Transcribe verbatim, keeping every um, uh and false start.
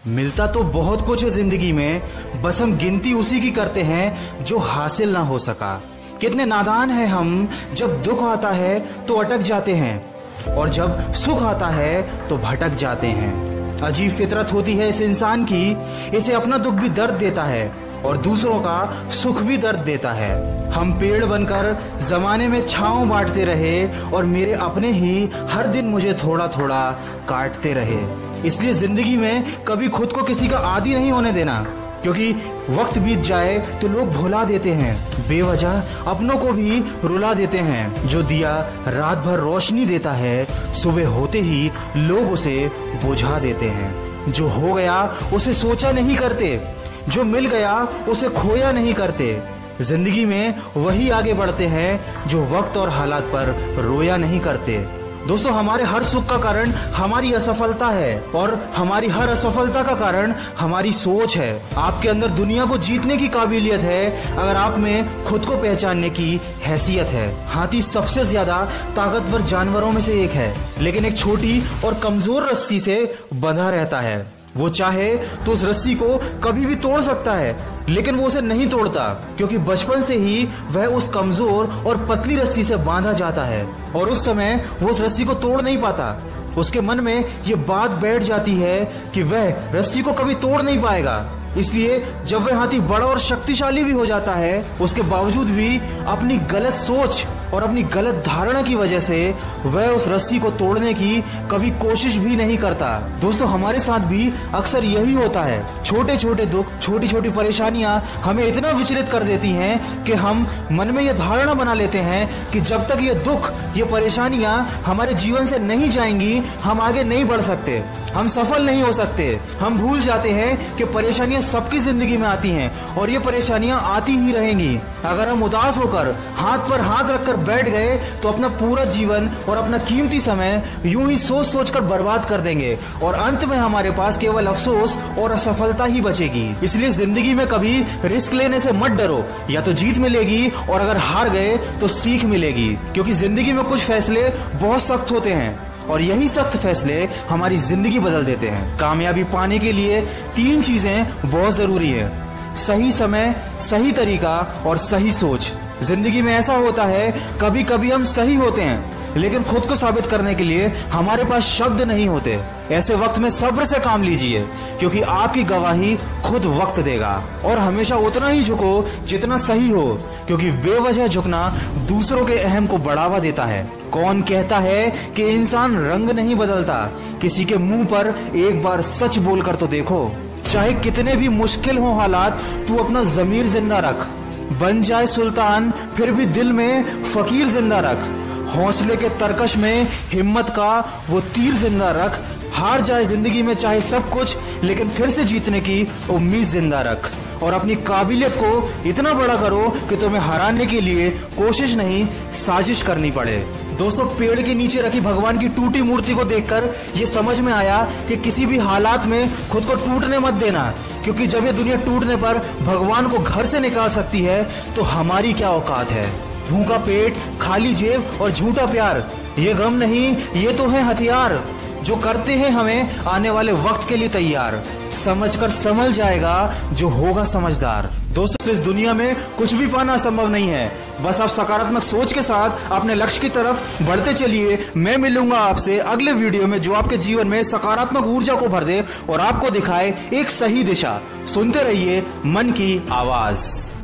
मिलता तो बहुत कुछ है जिंदगी में, बस हम गिनती उसी की करते हैं जो हासिल ना हो सका। कितने नादान हैं हम, जब दुख आता है तो अटक जाते हैं और जब सुख आता है तो भटक जाते हैं। अजीब फितरत होती है इस इंसान की, इसे अपना दुख भी दर्द देता है और दूसरों का सुख भी दर्द देता है। हम पेड़ बनकर जमाने में छांव बांटते रहे और मेरे अपने ही हर दिन मुझे थोड़ा थोड़ा काटते रहे। इसलिए जिंदगी में कभी खुद को किसी का आदी नहीं होने देना, क्योंकि वक्त बीत जाए तो लोग भुला देते हैं, बेवजह अपनों को भी रुला देते हैं। जो दिया रात भर रोशनी देता है, सुबह होते ही लोग उसे बुझा देते हैं। जो हो गया उसे सोचा नहीं करते, जो मिल गया उसे खोया नहीं करते। जिंदगी में वही आगे बढ़ते हैं जो वक्त और हालात पर रोया नहीं करते। दोस्तों, हमारे हर सुख का कारण हमारी असफलता है और हमारी हर असफलता का कारण हमारी सोच है। आपके अंदर दुनिया को जीतने की काबिलियत है अगर आप में खुद को पहचानने की हैसियत है। हाथी सबसे ज्यादा ताकतवर जानवरों में से एक है, लेकिन एक छोटी और कमजोर रस्सी से बंधा रहता है। वो चाहे तो उस रस्सी को कभी भी तोड़ सकता है, लेकिन वो उसे नहीं तोड़ता, क्योंकि बचपन से ही वह उस कमजोर और पतली रस्सी से बांधा जाता है और उस समय वो उस रस्सी को तोड़ नहीं पाता। उसके मन में ये बात बैठ जाती है कि वह रस्सी को कभी तोड़ नहीं पाएगा। इसलिए जब वह हाथी बड़ा और शक्तिशाली भी हो जाता है, उसके बावजूद भी अपनी गलत सोच और अपनी गलत धारणा की वजह से वह उस रस्सी को तोड़ने की कभी कोशिश भी नहीं करता। दोस्तों, हमारे साथ भी अक्सर यही होता है। छोटे छोटे दुख, छोटी छोटी परेशानियां हमें इतना विचलित कर देती हैं कि हम मन में यह धारणा बना लेते हैं कि जब तक ये दुख, ये परेशानियां हमारे जीवन से नहीं जाएंगी, हम आगे नहीं बढ़ सकते, हम सफल नहीं हो सकते। हम भूल जाते हैं कि परेशानियां सबकी जिंदगी में आती हैं और ये परेशानियां आती ही रहेंगी। अगर हम उदास होकर हाथ पर हाथ रखकर बैठ गए तो अपना पूरा जीवन और अपना कीमती समय यूं ही सोच सोच कर बर्बाद कर देंगे और अंत में हमारे पास केवल अफसोस और असफलता ही बचेगी। इसलिए जिंदगी में कभी रिस्क लेने से मत डरो, या तो जीत मिलेगी और अगर हार गए तो सीख मिलेगी, क्योंकि जिंदगी में कुछ फैसले बहुत सख्त होते हैं और यही सख्त फैसले हमारी जिंदगी बदल देते हैं। कामयाबी पाने के लिए तीन चीजें बहुत जरूरी है: सही समय, सही तरीका और सही सोच। जिंदगी में ऐसा होता है, कभी कभी हम सही होते हैं लेकिन खुद को साबित करने के लिए हमारे पास शब्द नहीं होते। ऐसे वक्त में सब्र से काम लीजिए, क्योंकि आपकी गवाही खुद वक्त देगा। और हमेशा उतना ही झुको जितना सही हो, क्योंकि बेवजह झुकना दूसरों के अहम को बढ़ावा देता है। कौन कहता है कि इंसान रंग नहीं बदलता? किसी के मुंह पर एक बार सच बोलकर तो देखो। चाहे कितने भी मुश्किल हो हालात, तू अपना जमीर जिंदा रख। बन जाए सुल्तान फिर भी दिल में फकीर जिंदा रख। हौसले के तरकश में हिम्मत का वो तीर जिंदा रख। हार जाए जिंदगी में चाहे सब कुछ, लेकिन फिर से जीतने की उम्मीद जिंदा रख। और अपनी काबिलियत को इतना बड़ा करो कि तुम्हें हराने के लिए कोशिश नहीं, साजिश करनी पड़े। दोस्तों, पेड़ के नीचे रखी भगवान की टूटी मूर्ति को देखकर ये समझ में आया कि किसी भी हालात में खुद को टूटने मत देना, क्योंकि जब ये दुनिया टूटने पर भगवान को घर से निकाल सकती है तो हमारी क्या औकात है। भूखा पेट, खाली जेब और झूठा प्यार, ये गम नहीं, ये तो है हथियार जो करते हैं हमें आने वाले वक्त के लिए तैयार। समझकर संभल जाएगा जो होगा समझदार। दोस्तों, इस दुनिया में कुछ भी पाना संभव नहीं है, बस आप सकारात्मक सोच के साथ अपने लक्ष्य की तरफ बढ़ते चलिए। मैं मिलूंगा आपसे अगले वीडियो में, जो आपके जीवन में सकारात्मक ऊर्जा को भर दे और आपको दिखाए एक सही दिशा। सुनते रहिए मन की आवाज।